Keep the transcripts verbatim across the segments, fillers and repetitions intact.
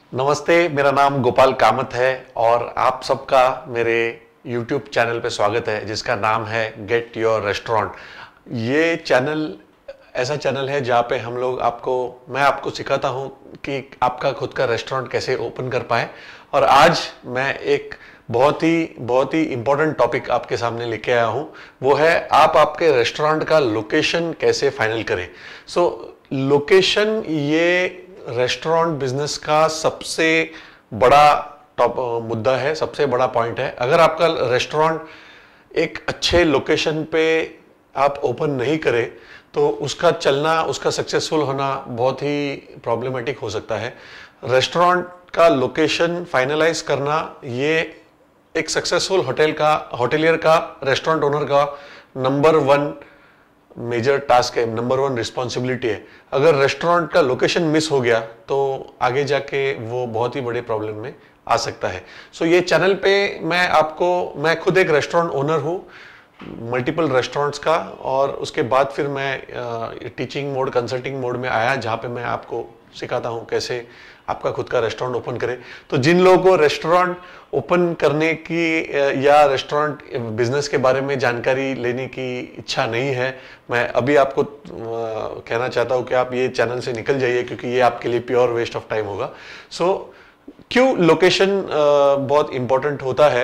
नमस्ते, मेरा नाम गोपाल कामत है और आप सबका मेरे यूट्यूब चैनल पे स्वागत है जिसका नाम है गेट योर रेस्टोरेंट। ये चैनल ऐसा चैनल है जहाँ पे हम लोग आपको मैं आपको सिखाता हूँ कि आपका खुद का रेस्टोरेंट कैसे ओपन कर पाए। और आज मैं एक बहुत ही बहुत ही इम्पोर्टेंट टॉपिक आपके सामने लेके आया हूँ, वो है आप आपके रेस्टोरेंट का लोकेशन कैसे फाइनल करें। सो लोकेशन ये रेस्टोरेंट बिजनेस का सबसे बड़ा टॉप मुद्दा है, सबसे बड़ा पॉइंट है। अगर आपका रेस्टोरेंट एक अच्छे लोकेशन पे आप ओपन नहीं करें तो उसका चलना, उसका सक्सेसफुल होना बहुत ही प्रॉब्लमेटिक हो सकता है। रेस्टोरेंट का लोकेशन फाइनलाइज करना ये एक सक्सेसफुल होटल का होटेलियर का रेस्टोरेंट ओनर का नंबर वन मेजर टास्क है, नंबर वन रिस्पॉन्सिबिलिटी है। अगर रेस्टोरेंट का लोकेशन मिस हो गया तो आगे जाके वो बहुत ही बड़े प्रॉब्लम में आ सकता है। सो so, ये चैनल पे मैं आपको मैं खुद एक रेस्टोरेंट ओनर हूँ मल्टीपल रेस्टोरेंट्स का, और उसके बाद फिर मैं टीचिंग मोड कंसल्टिंग मोड में आया जहाँ पे मैं आपको सिखाता हूँ कैसे आपका खुद का रेस्टोरेंट ओपन करें। तो जिन लोगों को रेस्टोरेंट ओपन करने की या रेस्टोरेंट बिजनेस के बारे में जानकारी लेने की इच्छा नहीं है, मैं अभी आपको कहना चाहता हूँ कि आप ये चैनल से निकल जाइए, क्योंकि ये आपके लिए प्योर वेस्ट ऑफ टाइम होगा। सो so, क्यों लोकेशन बहुत इंपॉर्टेंट होता है।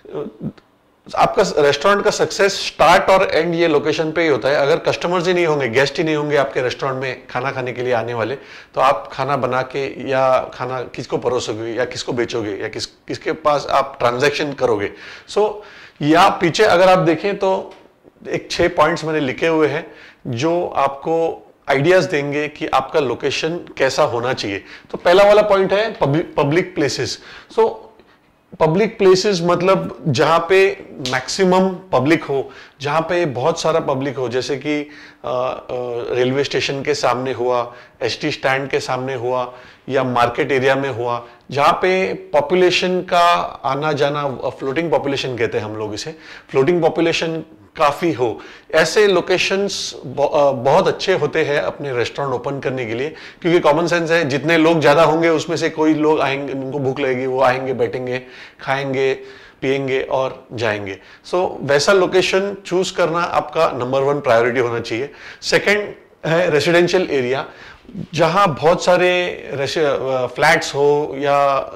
आपका रेस्टोरेंट का सक्सेस स्टार्ट और एंड ये लोकेशन पे ही होता है। अगर कस्टमर्स ही नहीं होंगे, गेस्ट ही नहीं होंगे आपके रेस्टोरेंट में खाना खाने के लिए आने वाले, तो आप खाना बना के या खाना किसको परोसोगे या किसको बेचोगे या किस किसके पास आप ट्रांजैक्शन करोगे। सो so, या पीछे अगर आप देखें तो एक छह पॉइंट्स मैंने लिखे हुए हैं जो आपको आइडियाज देंगे कि आपका लोकेशन कैसा होना चाहिए। तो पहला वाला पॉइंट है public places. So public places मतलब जहाँ पे मैक्सिमम पब्लिक हो, जहाँ पे बहुत सारा पब्लिक हो, जैसे कि रेलवे स्टेशन के सामने हुआ, एसटी स्टैंड के सामने हुआ, या मार्केट एरिया में हुआ, जहाँ पे पॉपुलेशन का आना जाना, फ्लोटिंग पॉपुलेशन कहते हैं हम लोग इसे, फ्लोटिंग पॉपुलेशन काफी हो। ऐसे लोकेशंस बहुत अच्छे होते हैं अपने रेस्टोरेंट ओपन करने के लिए, क्योंकि कॉमन सेंस है, जितने लोग ज्यादा होंगे उसमें से कोई लोग आएंगे, उनको भूख लगेगी, वो आएंगे, बैठेंगे, खाएंगे, पिएंगे और जाएंगे। सो so, वैसा लोकेशन चूज करना आपका नंबर वन प्रायोरिटी होना चाहिए। सेकंड है रेसिडेंशियल एरिया, जहां बहुत सारे फ्लैट्स हो या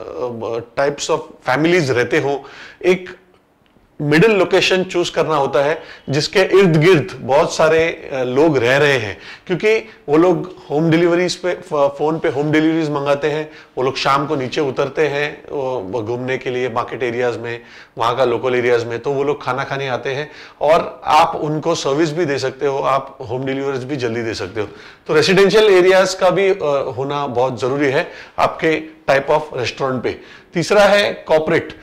टाइप्स ऑफ फैमिलीज रहते हो। एक मिडिल लोकेशन चूज करना होता है जिसके इर्द गिर्द बहुत सारे लोग रह रहे हैं, क्योंकि वो लोग होम डिलीवरीज पे फोन पे होम डिलीवरीज मंगाते हैं, वो लोग शाम को नीचे उतरते हैं घूमने के लिए मार्केट एरियाज में, वहाँ का लोकल एरियाज में, तो वो लोग खाना खाने आते हैं और आप उनको सर्विस भी दे सकते हो, आप होम डिलीवरीज भी जल्दी दे सकते हो। तो रेसिडेंशियल एरियाज का भी होना बहुत जरूरी है आपके टाइप ऑफ रेस्टोरेंट पे। तीसरा है कॉर्पोरेट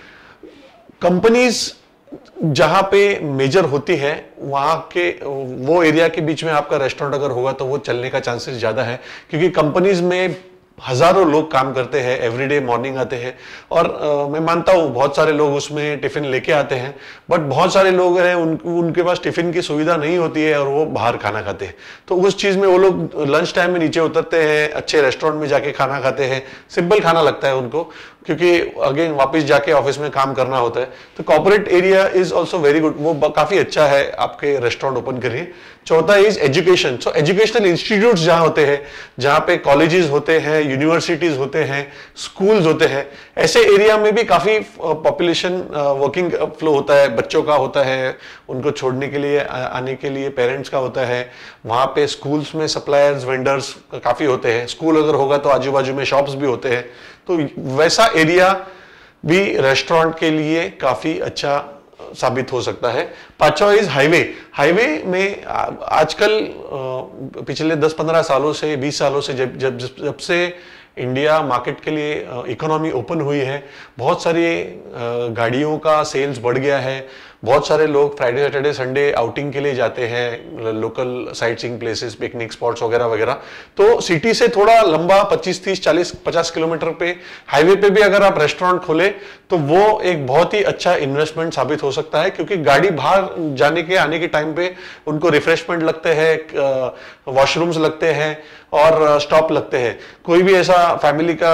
कंपनीज, जहां पे मेजर होती है वहां के वो एरिया के बीच में आपका रेस्टोरेंट अगर होगा तो वो चलने का चांसेस ज्यादा है, क्योंकि कंपनीज में हजारों लोग काम करते हैं, एवरीडे मॉर्निंग आते हैं, और आ, मैं मानता हूँ बहुत सारे लोग उसमें टिफिन लेके आते हैं, बट बहुत सारे लोग हैं उन, उनके पास टिफिन की सुविधा नहीं होती है और वो बाहर खाना खाते हैं। तो उस चीज में वो लोग लंच टाइम में नीचे उतरते हैं, अच्छे रेस्टोरेंट में जाके खाना खाते हैं, सिंपल खाना लगता है उनको, क्योंकि अगेन वापस जाके ऑफिस में काम करना होता है। तो corporate area is also very good, वो काफी अच्छा है आपके रेस्टोरेंट ओपन करिए। चौथा is education. So educational institutes जहां होते हैं, जहां पे कॉलेजेस होते हैं, यूनिवर्सिटीज होते हैं, स्कूल्स होते हैं, ऐसे एरिया में भी काफी पॉपुलेशन वर्किंग फ्लो होता है, बच्चों का होता है, उनको छोड़ने के लिए आने के लिए पेरेंट्स का होता है। वहां पे स्कूल्स में सप्लायर्स वेंडर्स काफी होते हैं, स्कूल अगर होगा तो आजू बाजू में शॉप्स भी होते हैं, तो वैसा एरिया भी रेस्टोरेंट के लिए काफी अच्छा साबित हो सकता है। पांचवा इज हाईवे। हाईवे में आजकल पिछले दस पंद्रह सालों से, बीस सालों से, जब जब जब से इंडिया मार्केट के लिए इकोनॉमी ओपन हुई है, बहुत सारी गाड़ियों का सेल्स बढ़ गया है, बहुत सारे लोग फ्राइडे सैटरडे संडे आउटिंग के लिए जाते हैं, local sightseeing places, picnic spots वगैरह वगैरह। तो सिटी से थोड़ा लंबा पच्चीस तीस चालीस पचास किलोमीटर पे हाईवे पे भी अगर आप रेस्टोरेंट खोले तो वो एक बहुत ही अच्छा इन्वेस्टमेंट साबित हो सकता है, क्योंकि गाड़ी बाहर जाने के आने के टाइम पे उनको रिफ्रेशमेंट लगते हैं, वॉशरूम्स लगते हैं और स्टॉप लगते हैं। कोई भी ऐसा फैमिली का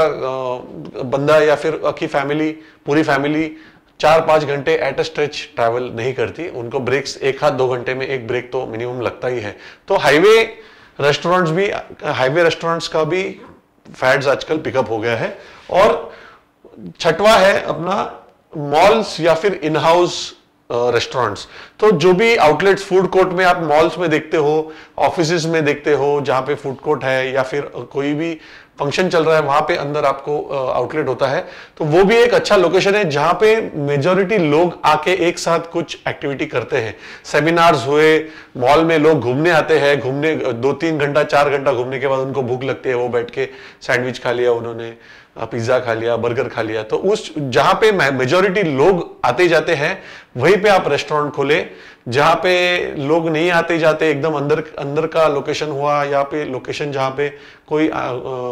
बंदा या फिर की फैमिली, पूरी फैमिली चार पांच घंटे एट अ स्ट्रेच ट्रैवल नहीं करती, उनको ब्रेक्स एक हाथ दो घंटे में एक ब्रेक तो मिनिमम लगता ही है। तो हाईवे रेस्टोरेंट्स भी, हाईवे रेस्टोरेंट्स का भी फैड्स आजकल पिकअप हो गया है। और छठवां है अपना मॉल्स या फिर इन हाउस रेस्टोरेंट्स। तो जो भी आउटलेट्स फूड कोर्ट में आप मॉल्स में देखते हो, ऑफिसेज में देखते हो जहां पे फूड कोर्ट है या फिर कोई भी फंक्शन चल रहा है वहां पे अंदर आपको आउटलेट होता है, तो वो भी एक अच्छा लोकेशन है जहां पे मेजॉरिटी लोग आके एक साथ कुछ एक्टिविटी करते हैं। सेमिनार्स हुए, मॉल में लोग घूमने आते हैं, घूमने दो तीन घंटा चार घंटा घूमने के बाद उनको भूख लगती है, वो बैठ के सैंडविच खा लिया उन्होंने, पिज्जा खा लिया, बर्गर खा लिया। तो उस जहां पे मेजॉरिटी लोग आते जाते हैं वहीं पे आप रेस्टोरेंट खोले। जहां पे लोग नहीं आते जाते, एकदम अंदर अंदर का लोकेशन हुआ, या पे लोकेशन जहां पे कोई आ, आ,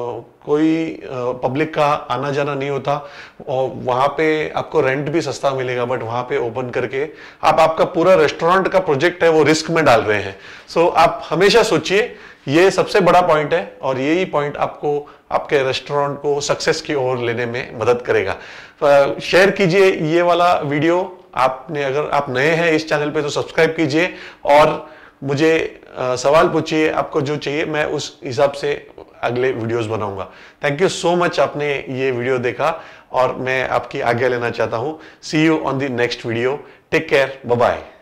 कोई पब्लिक का आना जाना नहीं होता, और वहां पे आपको रेंट भी सस्ता मिलेगा, बट वहां पे ओपन करके आप आपका पूरा रेस्टोरेंट का प्रोजेक्ट है वो रिस्क में डाल रहे हैं। सो आप हमेशा सोचिए, ये सबसे बड़ा पॉइंट है और यही पॉइंट आपको आपके रेस्टोरेंट को सक्सेस की ओर लेने में मदद करेगा। शेयर कीजिए ये वाला वीडियो। आपने अगर आप नए हैं इस चैनल पे तो सब्सक्राइब कीजिए और मुझे आ, सवाल पूछिए, आपको जो चाहिए मैं उस हिसाब से अगले वीडियोस बनाऊंगा। थैंक यू सो मच, आपने ये वीडियो देखा और मैं आपकी आज्ञा लेना चाहता हूं। See you on the next video. Take care, bye bye.